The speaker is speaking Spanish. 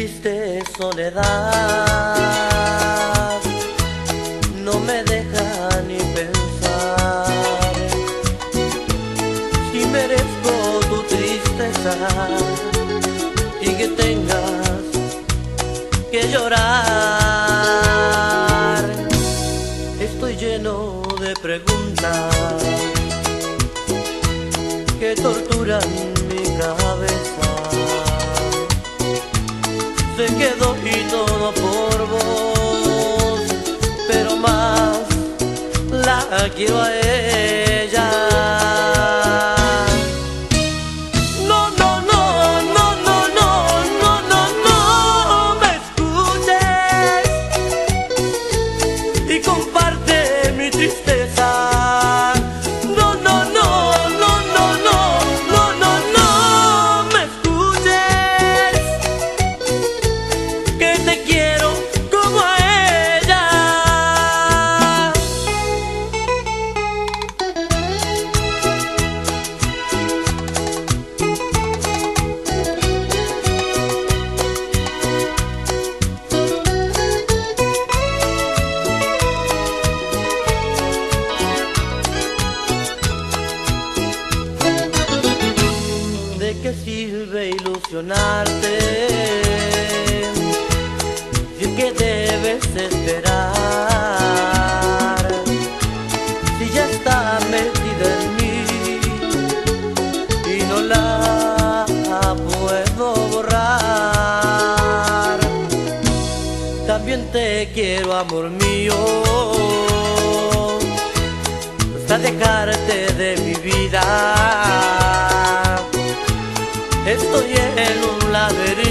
triste soledad no me deja ni pensar si merezco tu tristeza y que tengas que llorar. Estoy lleno de preguntas que torturan mi cabeza. Sé que doy todo por vos, pero más la quiero a ella. No, no, no, no, no, no, no, no, no me escuches y comparte mi tristeza. No, no, no, no, no, no, no, no, no me escuches, que te quiero como a ella. ¿De qué sirve ilusionarte si es que debes esperar? Si ya está metida en mí y no la puedo borrar. También te quiero, amor mío, hasta dejarte de mi vida. Estoy en un laberinto